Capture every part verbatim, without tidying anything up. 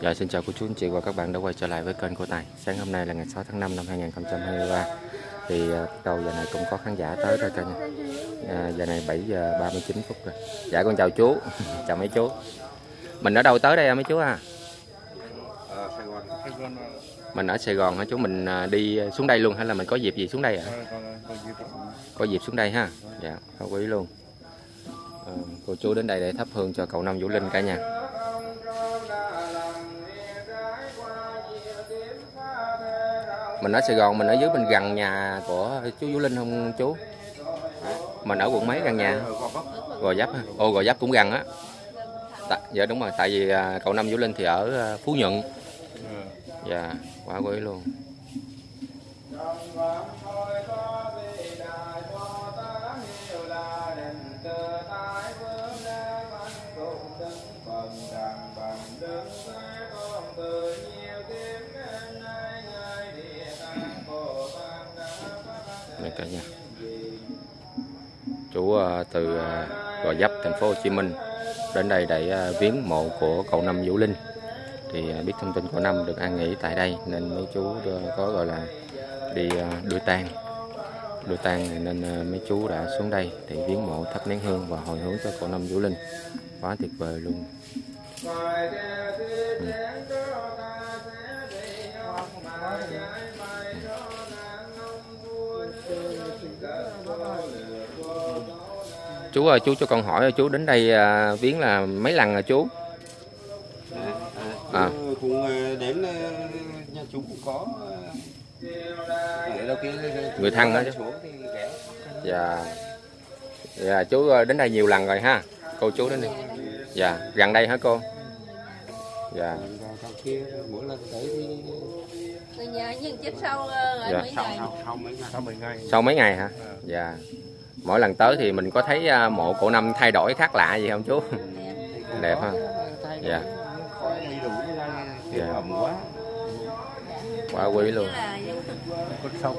Dạ, xin chào cô chú anh chị và các bạn đã quay trở lại với kênh của Tài. Sáng hôm nay là ngày sáu tháng năm năm hai nghìn không trăm hai mươi ba. Thì đầu giờ này cũng có khán giả tới rồi cả nhà. À, giờ này bảy giờ ba mươi chín phút rồi. Dạ con chào chú. Chào mấy chú. Mình ở đâu tới đây mấy chú à? À, Sài Gòn. Mình ở Sài Gòn hả chú? Mình đi xuống đây luôn hay là mình có dịp gì xuống đây ạ? À? Có dịp xuống đây ha. Dạ, có quý luôn. À, cô chú đến đây để thắp hương cho cậu Năm Vũ Linh cả nhà. Mình ở Sài Gòn, mình ở dưới bên gần nhà của chú Vũ Linh không chú? Mình ở quận mấy gần nhà? Gò Vấp ha. Ô, Gò Vấp cũng gần á. Dạ đúng rồi, tại vì cậu Năm Vũ Linh thì ở Phú Nhuận. Dạ, quá quý luôn. Này cả nhà. Chú từ Gò Vấp, thành phố Hồ Chí Minh đến đây để viếng mộ của cậu Năm Vũ Linh. Thì biết thông tin của Năm được an nghỉ tại đây nên mấy chú có gọi là đi đưa tang. Đưa tang nên mấy chú đã xuống đây để viếng mộ, thắp nén hương và hồi hướng cho cậu Năm Vũ Linh. Quá tuyệt vời luôn. Ừ. Chú ơi, chú cho con hỏi chú đến đây à, viếng là mấy lần rồi chú? À, à. Cũng đến nhà chú cũng có đâu kia, người thân đó chứ. Dạ. Dạ, chú đến đây nhiều lần rồi ha. Cô chú đến đây. Dạ, gần đây hả cô? Dạ. Mỗi lần tới thì người nhà nhưng chết sau dạ. mấy ngày. Sau mấy ngày. Sau mấy ngày. Sau mấy ngày hả? Dạ. Mỗi lần tới thì mình có thấy mộ cậu Năm thay đổi khác lạ gì không chú? Đẹp, đẹp ha. Dạ. Dạ. Quá. Quá quý luôn. Con sông.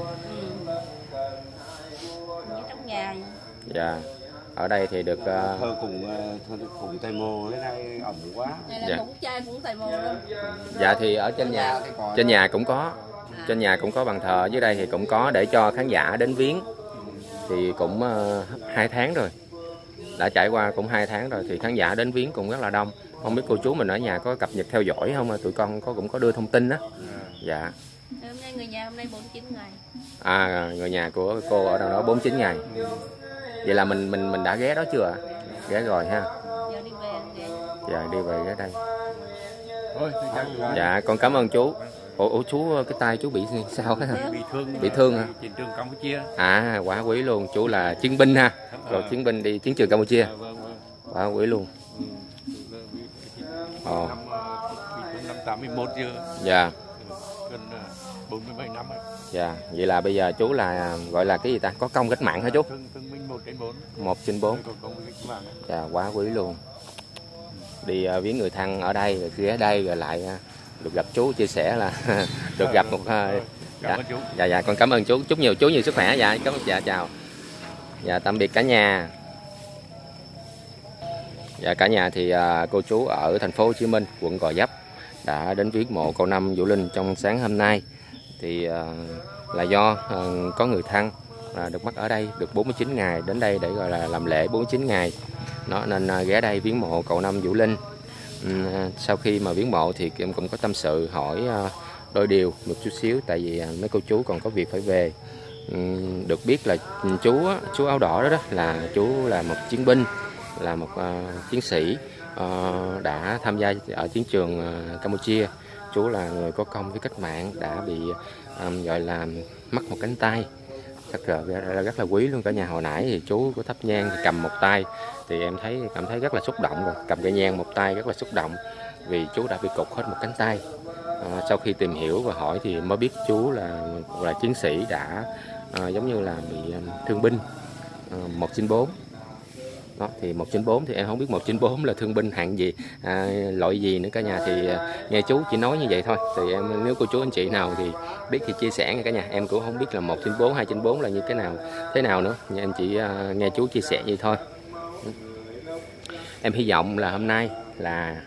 Trong nhà. Dạ. Ở đây thì được uh... thơ cùng cùng thầy mồ cái này ẩm quá. Dạ. Cũng trai cũng thầy mồ luôn. Dạ thì ở trên nhà trên nhà cũng có. Trên nhà cũng có bàn thờ, dưới đây thì cũng có để cho khán giả đến viếng. Thì cũng uh, hai tháng rồi. Đã trải qua cũng hai tháng rồi thì khán giả đến viếng cũng rất là đông. Không biết cô chú mình ở nhà có cập nhật theo dõi không? Tụi con có cũng có đưa thông tin đó. Dạ. Hôm nay người nhà hôm nay bốn mươi chín ngày. À, người nhà của cô ở đâu đó bốn mươi chín ngày. Vậy là mình mình mình đã ghé đó chưa ạ? Ghé rồi ha. Giờ đi về ghé. Dạ đi về ghé đây. Dạ con cảm ơn chú. Ủa, ủa chú cái tay chú bị sao á? Bị thương. Bị thương hả? Chiến trường Campuchia. À, quá quý luôn. Chú là chiến binh ha. Rồi chiến binh đi chiến trường Campuchia. Quá quý luôn. Ồ. Năm tám mươi mốt chưa? Dạ. Gần bốn mươi bảy năm rồi. Dạ, vậy là bây giờ chú là gọi là cái gì ta? Có công cách mạng hả chú? Thương, thương binh một trên bốn. một trên bốn. Dạ, quá quý luôn. Đi uh, viếng người thân ở đây, rồi ghé đây rồi lại uh, được gặp chú chia sẻ là được gặp một uh, dạ, dạ dạ con cảm ơn chú, chúc nhiều chú nhiều sức khỏe. Dạ, cảm ơn dạ chào. Dạ tạm biệt cả nhà. Dạ cả nhà thì uh, cô chú ở thành phố Hồ Chí Minh, quận Gò Vấp đã đến viếng mộ cậu Năm Vũ Linh trong sáng hôm nay. Thì uh, là do uh, có người thân uh, được mất ở đây được bốn mươi chín ngày, đến đây để gọi là làm lễ bốn mươi chín ngày. Nó nên uh, ghé đây viếng mộ cậu Năm Vũ Linh. Um, sau khi mà viếng mộ thì em cũng có tâm sự hỏi uh, đôi điều một chút xíu, tại vì uh, mấy cô chú còn có việc phải về. Um, được biết là chú chú áo đỏ đó, đó là chú là một chiến binh, là một uh, chiến sĩ uh, đã tham gia ở chiến trường uh, Campuchia. Chú là người có công với cách mạng, đã bị um, gọi là mất một cánh tay, thật là rất là quý luôn cả nhà. Hồi nãy thì chú có thắp nhang thì cầm một tay thì em thấy cảm thấy rất là xúc động rồi, cầm cây nhang một tay rất là xúc động vì chú đã bị cụt hết một cánh tay. À, sau khi tìm hiểu và hỏi thì mới biết chú là là chiến sĩ đã à, giống như là bị um, thương binh à, một chín bốn. Đó, thì một chín bốn thì em không biết một chín bốn là thương binh hạng gì, à, loại gì nữa cả nhà. Thì à, nghe chú chỉ nói như vậy thôi. Thì em nếu cô chú anh chị nào thì biết thì chia sẻ nha cả nhà. Em cũng không biết là một chín bốn, hai chín bốn là như thế nào thế nào nữa. Nhưng em chỉ à, nghe chú chia sẻ vậy thôi. Em hy vọng là hôm nay là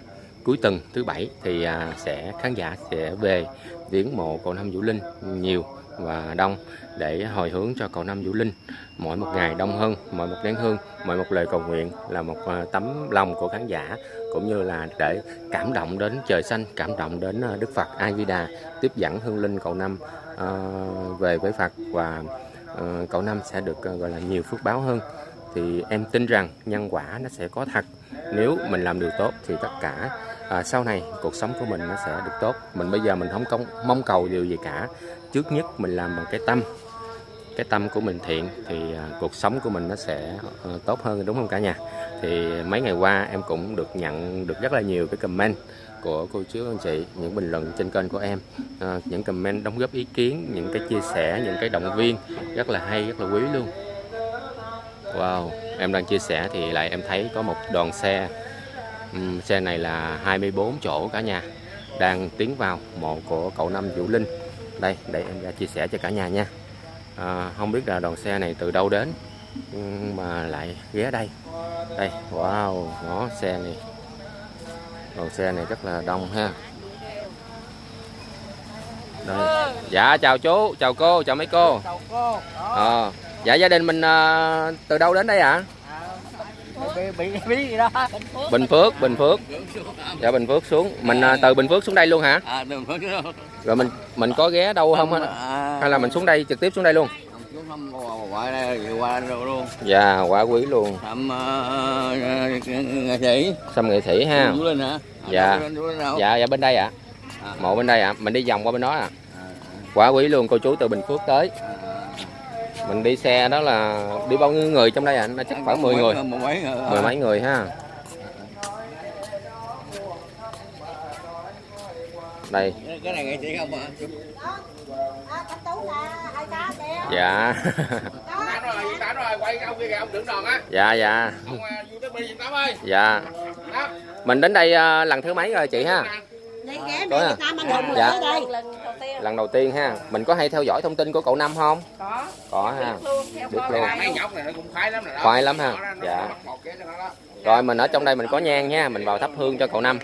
cuối tuần thứ bảy thì à, sẽ khán giả sẽ về viếng mộ cậu Năm Vũ Linh nhiều và đông để hồi hướng cho cậu Năm Vũ Linh. Mỗi một ngày đông hơn, mỗi một nén hương, mỗi một lời cầu nguyện là một uh, tấm lòng của khán giả, cũng như là để cảm động đến trời xanh, cảm động đến uh, Đức Phật A Di Đà tiếp dẫn hương linh cậu Năm uh, về với Phật, và uh, cậu Năm sẽ được uh, gọi là nhiều phước báo hơn. Thì em tin rằng nhân quả nó sẽ có thật. Nếu mình làm điều tốt thì tất cả à, sau này cuộc sống của mình nó sẽ được tốt. Mình bây giờ mình không công, mong cầu điều gì cả. Trước nhất mình làm bằng cái tâm, cái tâm của mình thiện thì à, cuộc sống của mình nó sẽ à, tốt hơn, đúng không cả nhà? Thì mấy ngày qua em cũng được nhận được rất là nhiều cái comment của cô chú anh chị, những bình luận trên kênh của em, à, những comment đóng góp ý kiến, những cái chia sẻ, những cái động viên rất là hay, rất là quý luôn. Wow, em đang chia sẻ thì lại em thấy có một đoàn xe, uhm, xe này là hai mươi bốn chỗ cả nhà, đang tiến vào mộ của cậu Năm Vũ Linh. Đây, để em ra chia sẻ cho cả nhà nha. À, không biết là đoàn xe này từ đâu đến mà lại ghé đây. Đây, wow, nó xe này, đoàn xe này rất là đông ha. Đây. Dạ chào chú, chào cô, chào mấy cô. Chào cô. À, dạ gia đình mình uh, từ đâu đến đây ạ? À? Bị, bị, bị gì đó. Bình Phước, Bình Phước. Dạ Bình Phước xuống. Mình uh, từ Bình Phước xuống đây luôn hả? À, từ Bình Phước xuống. Rồi mình mình có ghé đâu không á? À, hay là mình xuống đây trực tiếp xuống đây luôn? xuống thăm ngoại đây, qua đây luôn. Dạ, quá quý luôn. Thăm uh, nghệ sĩ. Xăm nghệ sĩ ha. Vũ Linh hả? Dạ. Dạ, dạ bên đây ạ. À. Mộ bên đây ạ. À. Mình đi vòng qua bên đó à. Quá quý luôn, cô chú từ Bình Phước tới. Mình đi xe đó là đi bao nhiêu người trong đây ạ? À? Nó chắc khoảng mười người. Mười mấy người ha. Đây. Cái này nghệ sĩ không ạ? Dạ. Dạ dạ. Dạ. Mình đến đây lần thứ mấy rồi chị ha? Có à? Dạ. Lần đầu tiên ha. Mình có hay theo dõi thông tin của cậu Năm không? Có. Có ha. Biết luôn. Mấy nhóc này nó cũng khoái lắm rồi đó. Khoái lắm ha. Dạ. Rồi mình ở trong đây mình có nhang nha, mình vào thắp hương cho cậu Năm.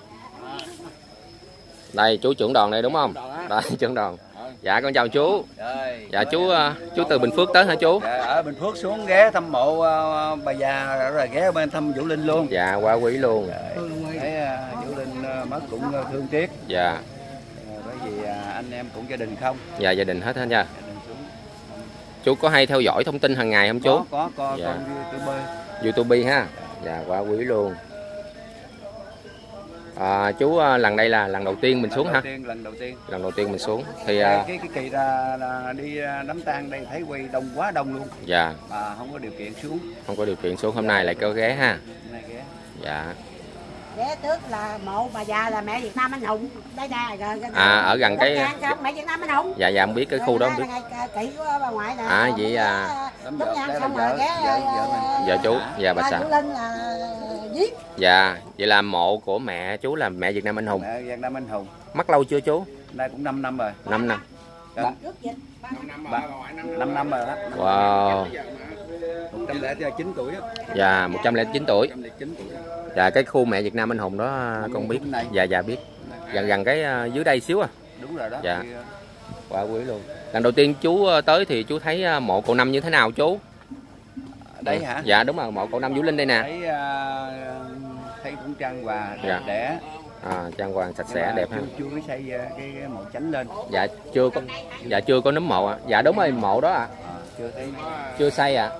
Đây chú trưởng đoàn đây đúng không? Đây trưởng đoàn. Dạ con chào chú. Dạ chú chú từ Bình Phước tới hả chú? Dạ, ở Bình Phước xuống ghé thăm mộ uh, bà già rồi ghé bên thăm Vũ Linh luôn. Dạ quá quý luôn. Dạ, thấy uh, Vũ Linh uh, mất cũng uh, thương tiếc. Dạ. Uh, bởi vì uh, anh em cũng gia đình không. Dạ gia đình hết ha nha. Chú có hay theo dõi thông tin hàng ngày không chú? Có có có dạ. con YouTube. YouTube ha. Dạ quá quý luôn. À, chú lần đây là lần đầu tiên mình lần xuống đầu hả? Tiên, lần đầu tiên. Lần đầu tiên mình xuống thì cái cái, cái kỳ ra là đi đám tang đây thấy quay đông quá đông luôn. Dạ. Mà không có điều kiện xuống. Không có điều kiện xuống, hôm nay lại có ghé ha. Này ghé. Dạ. Ghé trước là mộ bà già là mẹ Việt Nam anh hùng. Đây nè. À ở gần cái mẹ Việt Nam anh hùng. Dạ dạ không biết cái khu đó không biết. Kỵ của bà ngoại nè. À vậy à. Đúng nha, xong rồi ghé Dạ chú, dạ bà xã. Linh là giết. Dạ, vậy là mộ của mẹ chú là mẹ Việt Nam anh hùng. Mẹ Việt Nam anh hùng. Mất lâu chưa chú? Đây cũng năm năm rồi. năm năm. năm năm rồi đó. Wow. một trăm lẻ chín tuổi á. Dạ, một trăm lẻ chín tuổi. một trăm lẻ chín tuổi. Dạ cái khu mẹ Việt Nam anh hùng đó con biết. Dạ dạ biết. Gần gần cái dưới đây xíu à. Đúng rồi đó. Dạ. Quá quý luôn. Lần đầu tiên chú tới thì chú thấy mộ cậu Năm như thế nào chú? Đây hả? Dạ đúng rồi, mộ cậu Năm Vũ Linh đây nè. Thấy uh, thấy cũng trang hoàng đẹp dạ. đẽ. À, trang hoàng sạch sẽ đẹp ha. Chưa, chưa có xây cái, cái mộ chánh lên. Dạ chưa có. Dạ chưa có nấm mộ ạ. À. Dạ đúng rồi, mộ đó ạ. À. À, chưa thấy. Chưa xây ạ. À.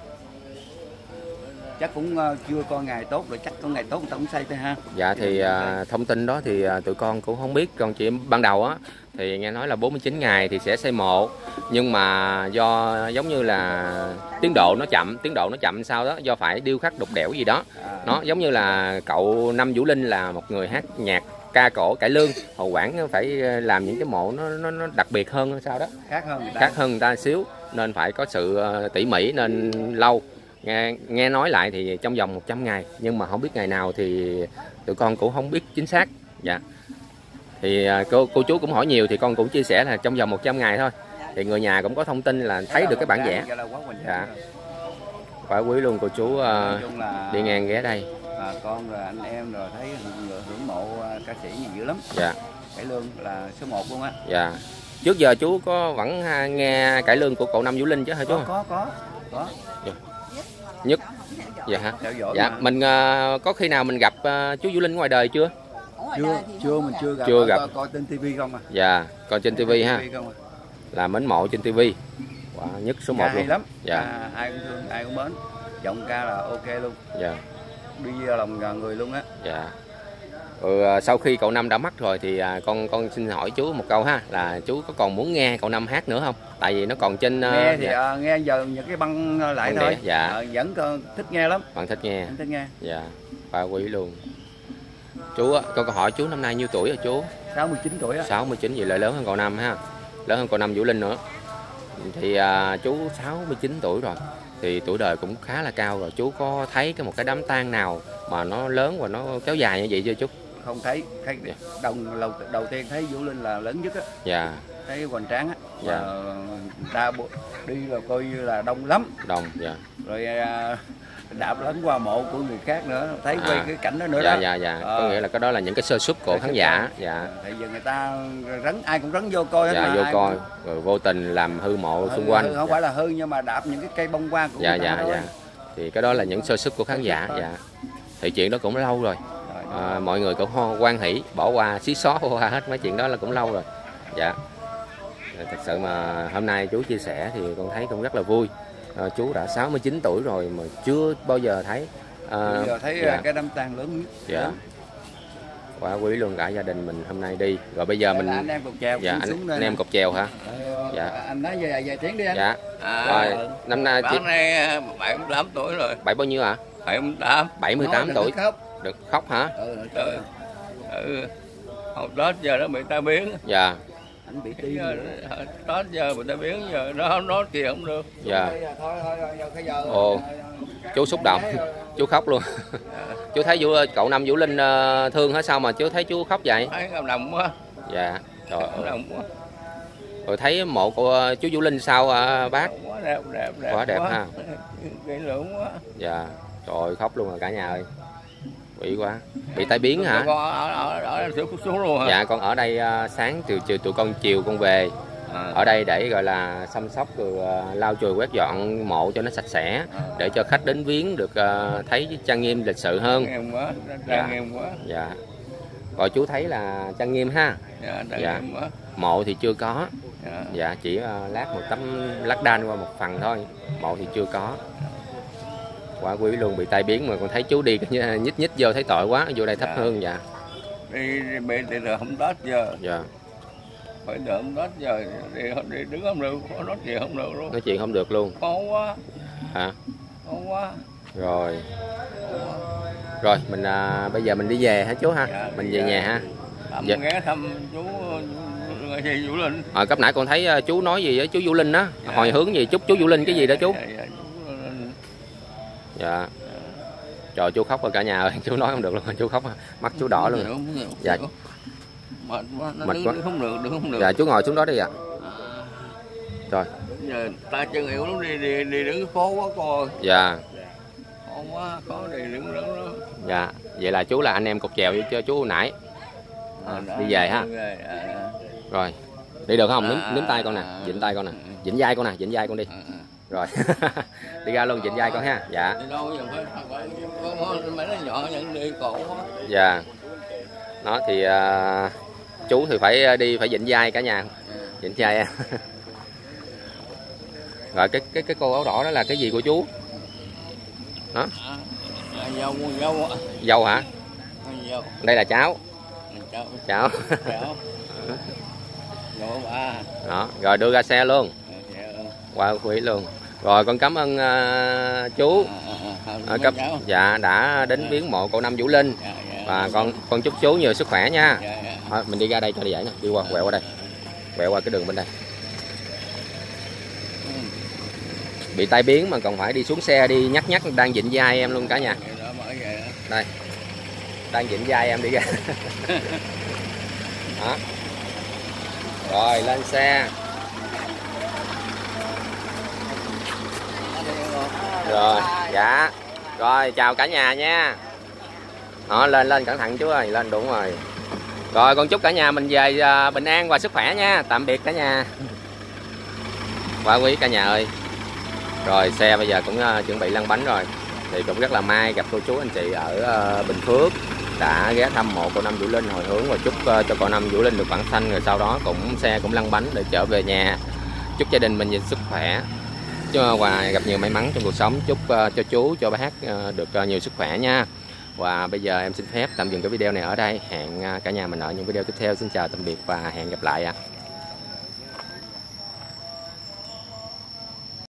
Chắc cũng uh, chưa có ngày tốt rồi, chắc có ngày tốt người ta cũng xây thôi ha. Dạ thì uh, thông tin đó thì uh, tụi con cũng không biết, con chỉ ban đầu á thì nghe nói là bốn mươi chín ngày thì sẽ xây mộ, nhưng mà do giống như là tiến độ nó chậm, tiến độ nó chậm sao đó, do phải điêu khắc đục đẽo gì đó. À. Nó giống như là cậu Năm Vũ Linh là một người hát nhạc ca cổ cải lương, Hồ Quảng phải làm những cái mộ nó nó, nó đặc biệt hơn sao đó, khác hơn người ta. khác hơn người ta xíu, nên phải có sự uh, tỉ mỉ nên lâu. Nghe, nghe nói lại thì trong vòng một trăm ngày, nhưng mà không biết ngày nào thì tụi con cũng không biết chính xác. Dạ. Thì cô cô chú cũng hỏi nhiều thì con cũng chia sẻ là trong vòng một trăm ngày thôi. Thì người nhà cũng có thông tin là thấy được cái bản vẽ. Dạ. Quá quý luôn cô chú uh, đi ngang ghé đây. Bà con rồi anh em rồi thấy hưởng mộ ca sĩ gì dữ lắm. Dạ. Cải Lương là số một luôn á. Dạ. Trước giờ chú có vẫn nghe cải lương của cậu Năm Vũ Linh chứ hả chú? Có có có. có. Dạ. Nhất. Dạ hả? Theo dõi Dạ, mà. mình uh, có khi nào mình gặp uh, chú Vũ Linh ngoài đời chưa? Chưa, chưa mình chưa gặp. Chưa gặp. Coi, coi trên tivi không à. Dạ, coi trên tivi ha. Không à. Là mến mộ trên tivi. Wow, nhất số một Ca hay luôn. lắm. Dạ. À, ai cũng thương, ai cũng mến. Giọng ca là ok luôn. Dạ. Đi vào lòng người luôn á. Dạ. Ừ, sau khi cậu Năm đã mất rồi thì à, con con xin hỏi chú một câu ha, là chú có còn muốn nghe cậu Năm hát nữa không? Tại vì nó còn trên uh, nghe thì dạ. uh, nghe giờ những cái băng lại Băng thôi. đĩa, dạ. Ờ, vẫn còn thích nghe lắm. Bạn thích nghe. Vẫn thích nghe. Dạ. Ba quý luôn. Chú á, con có hỏi chú năm nay nhiêu tuổi rồi chú? sáu mươi chín tuổi á. sáu mươi chín, vậy là lớn hơn cậu Năm ha. Lớn hơn cậu Năm Vũ Linh nữa. Thì à, chú sáu mươi chín tuổi rồi. Thì tuổi đời cũng khá là cao rồi. Chú có thấy cái một cái đám tang nào mà nó lớn và nó kéo dài như vậy chưa chú? Không thấy, thấy Dạ. đầu, đầu đầu tiên thấy Vũ Linh là lớn nhất á. Dạ. Thấy hoành tráng á. Dạ. Đa bộ đi là coi như là đông lắm. Đông. Dạ. Rồi à, đạp lấn qua mộ của người khác nữa, thấy quay À. cái cảnh đó nữa Dạ đó. dạ dạ. Ờ. Có nghĩa là cái đó là những cái sơ suất của Sơ khán suất giả. đó. Dạ. Tại vì người ta rắn ai cũng rắn vô coi hết Dạ, mà, vô ai coi cũng- rồi vô tình làm hư mộ Hư- xung quanh. hư, không Dạ. phải là hư nhưng mà đạp những cái cây bông hoa của Dạ người ta dạ thôi. dạ. Thì cái đó là những sơ suất của khán giả. Dạ. Thì chuyện đó cũng lâu rồi. Rồi. À, mọi người cũng ho- hoan hỷ bỏ qua xí xó qua hết mấy chuyện đó là cũng lâu rồi. Dạ. Thật sự mà hôm nay chú chia sẻ thì con thấy cũng rất là vui. À, chú đã sáu mươi chín tuổi rồi mà chưa bao giờ thấy. À, Bây giờ thấy dạ. cái đám tang lớn nhất. Dạ. Quá quý luôn, cả gia đình mình hôm nay đi. Rồi bây giờ Đây mình là anh em cột chèo dạ xuống anh, xuống đây anh nè. em cột chèo hả? Ờ, Dạ. Anh nói về vài tiếng đi anh. Dạ. À, Rồi, năm nay bác này bảy mươi tám tuổi rồi. bảy bao nhiêu ạ? bảy mươi tám. bảy mươi Nói tám đừng tuổi. có khóc. Được khóc hả? Ừ, Ừ. Ừ. Hồi Tết giờ nó bị tai biến. Dạ. anh bị tim. Giờ, Tết giờ bị tai biến, giờ nó không nói kia không được. Dạ. Thôi thôi thôi bây giờ. Ồ, chú xúc động, chú khóc luôn. Chú thấy Vũ, cậu Năm Vũ Linh uh, thương hả, sao mà chú thấy chú khóc vậy? Thấy cảm động quá. Dạ. Trời Cảm ơi. động quá. Rồi thấy mộ của chú Vũ Linh sao uh, bác? Quá đẹp, đẹp, đẹp. Quá đẹp ha. Kỹ lưỡng quá. Dạ. Trời ơi, khóc luôn rồi cả nhà ơi. Bị quá. Bị tai biến hả? Con ở, ở, ở, ở xuống, xuống luôn hả? Dạ, con ở đây uh, sáng từ chiều tụi con chiều con về. À. Ở đây để gọi là chăm sóc rồi uh, lau chùi quét dọn mộ cho nó sạch sẽ, để cho khách đến viếng được uh, thấy trang nghiêm lịch sự hơn. Nghiêm quá, Dạ. trang nghiêm quá. Dạ. Rồi chú thấy là trang nghiêm ha. Dạ, trang Dạ. nghiêm quá. Mộ thì chưa có. Dạ. Dạ, chỉ uh, lát một tấm lát đan qua một phần thôi. Mộ thì chưa có. Quá quý luôn, bị tai biến mà còn thấy chú đi nhích nhích vô thấy tội quá, vô đây thắp Dạ. hương. Dạ. Đi, đi bị thì là không Tết giờ. Dạ. Phải đợi không Tết giờ, đi, đi đứng không được, có nói chuyện không được luôn. Nói chuyện không được luôn Khó quá, hả? khó quá. Rồi. Rồi mình à, bây giờ mình đi về hả chú ha? Dạ, Mình đi về về. nhà ha. Thăm Dạ. ghé thăm chú nghệ sĩ Vũ Linh. À, cấp nãy con thấy à, chú nói gì với chú Vũ Linh á, Dạ. hồi hướng gì chúc chú Vũ Linh cái gì đó chú? Dạ, dạ, chú Linh. Dạ. Trời, chú khóc rồi cả nhà ơi, chú nói không được luôn, chú khóc mắt chú đỏ luôn. Không hiểu, không Dạ. hiểu. Mệt quá, nó Mệt đứng, quá. đứng không được, đứng không được. Dạ, chú ngồi xuống đó đi ạ. À, Rồi. giờ ta chân yếu lắm, đi đi đi đứng khó quá coi. Dạ. Khó quá, khó đi đứng đứng đó. Dạ. Vậy là chú là anh em cột chèo với cho chú hồi nãy. À, đi về ha. Đi về, à, à. Rồi. Đi được không? Nếm, À, nếm tay con nè, à, vịnh tay con nè. à. Vịnh vai con nè, vịnh vai con đi. À, à. Rồi. Đi ra luôn, vịnh vai con ha. Dạ. Đi đâu giờ phải phải có mấy đứa nhỏ nhận đi cổ quá. Dạ. Nó thì à, chú thì phải đi phải vịnh vai cả nhà. Vịnh vai em. Rồi cái cái cái cô áo đỏ đó là cái gì của chú? Đó. À, à, dâu dâu á. Dâu hả? À, dâu. Đây là cháu. Cháu Cháu. cháu. Dâu ba. Đó, rồi đưa ra xe luôn. Dạ. Qua quý luôn. Rồi con cảm ơn uh, chú À, uh, cấp dạ đã đến viếng mộ cậu Năm Vũ Linh. Dạ, dạ. Và con con chúc chú nhiều sức khỏe nha. Dạ, dạ. Thôi, mình đi ra đây cho đi dễ nè, đi qua quẹo qua đây. Quẹo qua cái đường bên đây. Bị tai biến mà còn phải đi xuống xe đi nhắc nhắc đang vịnh vai em luôn cả nhà. Vậy đó, bởi vậy đó. Đây. Đang vịnh vai em đi ra. Đó. Rồi lên xe. Rồi, dạ. Rồi chào cả nhà nha. Đó, lên lên cẩn thận chú ơi, lên đúng rồi. Rồi con chúc cả nhà mình về à, bình an và sức khỏe nha. Tạm biệt cả nhà. Quá quý cả nhà ơi. Rồi xe bây giờ cũng uh, chuẩn bị lăn bánh rồi. Thì cũng rất là may gặp cô chú anh chị ở uh, Bình Phước đã ghé thăm mộ cô Năm Vũ Linh hồi hướng và chúc uh, cho cô Năm Vũ Linh được vãng sanh, rồi sau đó cũng xe cũng lăn bánh để trở về nhà. Chúc gia đình mình nhiều sức khỏe và gặp nhiều may mắn trong cuộc sống. Chúc uh, cho chú cho bác uh, được uh, nhiều sức khỏe nha. Và bây giờ em xin phép tạm dừng cái video này ở đây. Hẹn uh, cả nhà mình ở những video tiếp theo. Xin chào tạm biệt và hẹn gặp lại ạ. À.